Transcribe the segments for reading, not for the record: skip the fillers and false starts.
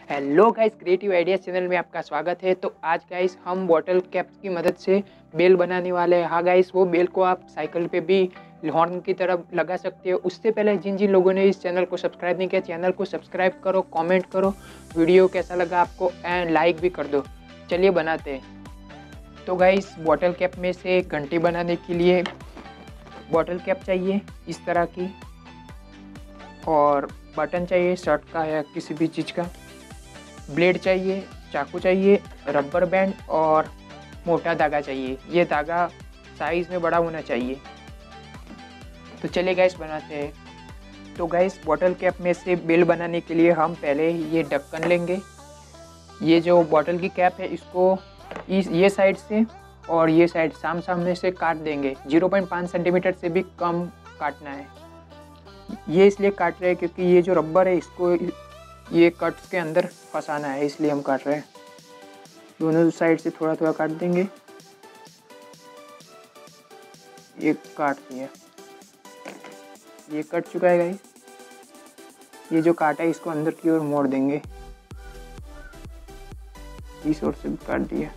Hello guys, creative ideas channel में आपका स्वागत है। तो आज गाइस हम बॉटल कैप की मदद से बेल बनाने वाले हैं। हाँ गाइस, वो बेल को आप साइकिल पे भी हॉर्न की तरफ लगा सकते हो। उससे पहले जिन जिन लोगों ने इस चैनल को सब्सक्राइब नहीं किया, चैनल को सब्सक्राइब करो, कमेंट करो वीडियो कैसा लगा आपको एंड लाइक भी कर दो। चलिए बनाते हैं। तो गाइस, बॉटल कैप में से घंटी बनाने के लिए बॉटल कैप चाहिए इस तरह की, और बटन चाहिए शर्ट का या किसी भी चीज़ का, ब्लेड चाहिए, चाकू चाहिए, रबर बैंड और मोटा धागा चाहिए। ये धागा साइज़ में बड़ा होना चाहिए। तो चलिए गैस बनाते हैं। तो गैस, बॉटल कैप में से बेल बनाने के लिए हम पहले ये ढक्कन लेंगे। ये जो बॉटल की कैप है इसको ये साइड से और ये साइड सामने से काट देंगे। 0.5 सेंटीमीटर से भी कम काटना है। ये इसलिए काट रहे हैं क्योंकि ये जो रबर है इसको ये कट्स के अंदर फंसाना है, इसलिए हम काट रहे हैं। दोनों साइड से थोड़ा थोड़ा काट देंगे। ये काट दिया, ये कट चुका है गाइस। ये जो काटा है इसको अंदर की ओर मोड़ देंगे। इस ओर से भी काट दिया,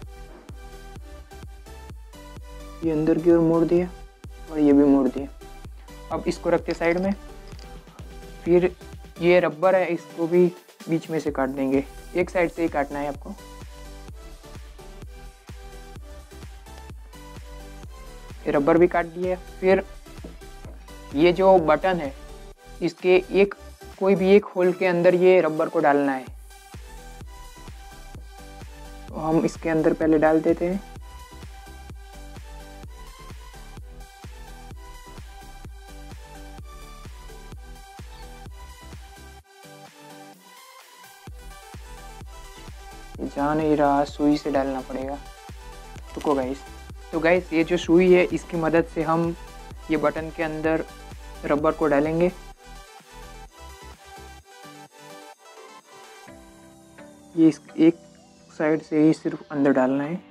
ये अंदर की ओर मोड़ दिया और ये भी मोड़ दिया। अब इसको रखते साइड में। फिर ये रबर है, इसको भी बीच में से काट देंगे। एक साइड से ही काटना है आपको। ये रबर भी काट दिया। फिर ये जो बटन है इसके कोई भी एक होल के अंदर ये रबर को डालना है। तो हम इसके अंदर पहले डाल देते हैं। जा नहीं रहा, सुई से डालना पड़ेगा। रुको गाइस। तो गाइस, ये जो सुई है इसकी मदद से हम ये बटन के अंदर रबर को डालेंगे। ये इस एक साइड से ही सिर्फ अंदर डालना है।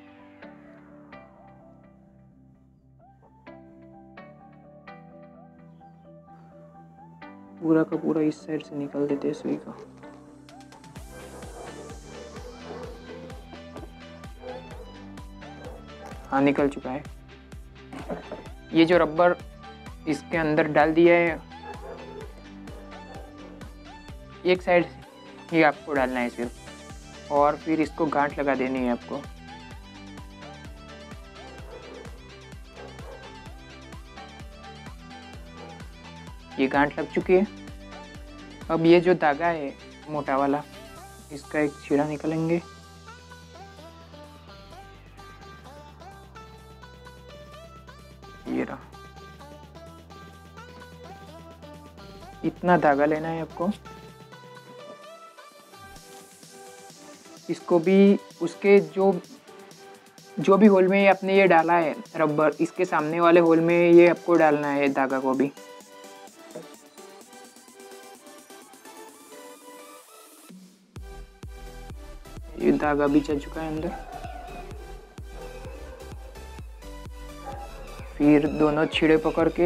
पूरा का पूरा इस साइड से निकाल देते हैं सुई को। हाँ, निकल चुका है। ये जो रबर इसके अंदर डाल दिया है, एक साइड ही आपको डालना है सिर्फ, और फिर इसको गांठ लगा देनी है आपको। ये गांठ लग चुकी है। अब ये जो धागा है मोटा वाला, इसका एक छीड़ा निकालेंगे। ये रहा। इतना धागा लेना है आपको। इसको भी उसके जो भी होल में आपने ये डाला है रबर, इसके सामने वाले होल में ये आपको डालना है धागा को भी। ये धागा भी चल चुका है अंदर। फिर दोनों छीड़े पकड़ के,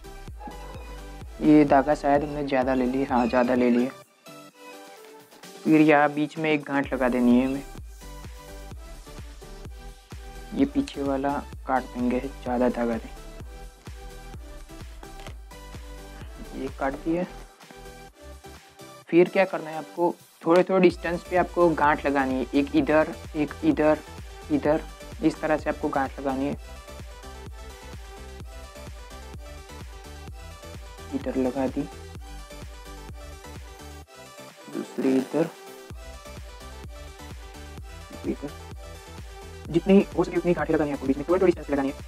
ये धागा शायद हमने ज़्यादा ले लिया। हाँ, ज़्यादा ले लिया। फिर यहाँ बीच में एक गांठ लगा देनी है हमें। ये पीछे वाला काट देंगे ज़्यादा धागा से। ये काट दिया। फिर क्या करना है आपको, थोड़े थोड़े डिस्टेंस पे आपको गांठ लगानी है। एक इधर, एक इधर, इधर, इस तरह से आपको गांठ लगानी है। इधर लगा दी, दूसरी इधर, इधर। जितनी हो सके उतनी गांठें लगानी है आपको बीच में, थोड़ी थोड़ी डिस्टेंस लगानी है।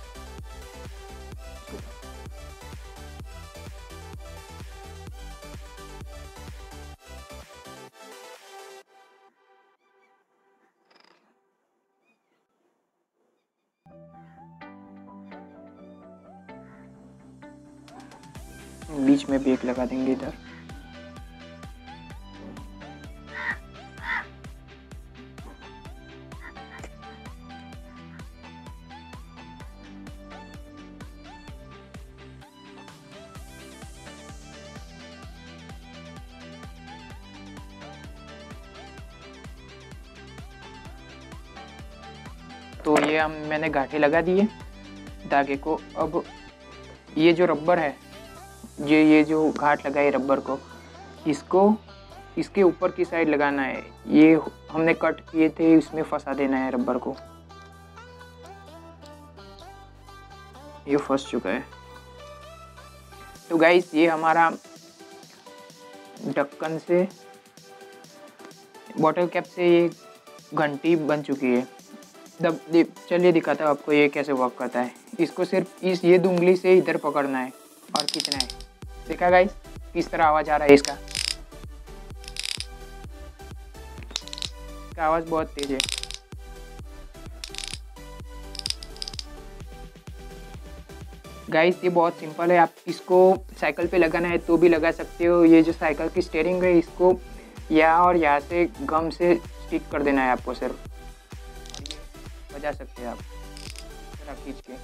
बीच में भी एक लगा देंगे इधर। तो ये मैंने गांठें लगा दिए धागे को। अब ये जो रबर है, ये जो गांठ लगाई रबर को, इसको इसके ऊपर की साइड लगाना है। ये हमने कट किए थे, इसमें फंसा देना है रबर को। ये फंस चुका है। तो गाइस ये हमारा ढक्कन से, बॉटल कैप से ये घंटी बन चुकी है। चलिए दिखाता हूँ आपको ये कैसे वर्क करता है। इसको सिर्फ ये उंगली से इधर पकड़ना है और खींचना है। देखा गाइस किस तरह आवाज़ आ रहा है इसका आवाज़ बहुत तेज है। गाइस ये बहुत सिंपल है। आप इसको साइकिल पे लगाना है तो भी लगा सकते हो। ये जो साइकिल की स्टीयरिंग है, इसको यहाँ और यहाँ से गम से स्टिक कर देना है आपको सिर्फ। बजा सकते हैं आप जरा खींच के।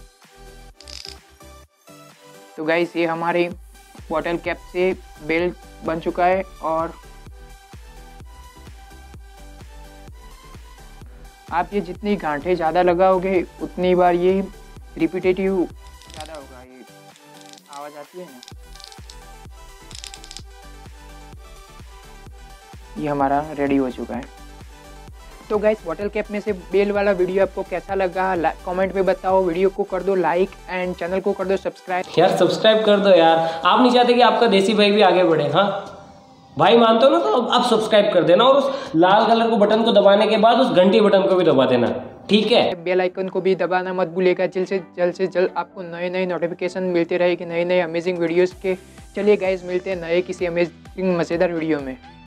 तो गाइस ये हमारी बॉटल कैप से बेल्ट बन चुका है। और आप ये जितनी गांठें ज़्यादा लगाओगे उतनी बार ये रिपीटेटिव ज़्यादा होगा। ये आवाज़ आती है ना, ये हमारा रेडी हो चुका है। तो गाइस बॉटल कैप में से बेल वाला वीडियो आपको कैसा लगा कमेंट में बताओ। वीडियो को कर दो लाइक एंड चैनल को कर दो सब्सक्राइब। यार सब्सक्राइब कर दो यार, आप नहीं चाहते कि आपका देसी भाई भी आगे बढ़े? हाँ भाई मानते हो ना, तो आप सब्सक्राइब कर देना और उस लाल कलर को बटन को दबाने के बाद उस घंटी बटन को भी दबा देना, ठीक है? बेल आइकन को भी दबाना मत भूलिएगा। जल्द से जल्द आपको नए नोटिफिकेशन मिलते रहेगी नए अमेजिंग वीडियोस के। चलिए गाइस मिलते हैं नए किसी अमेजिंग मज़ेदार वीडियो में।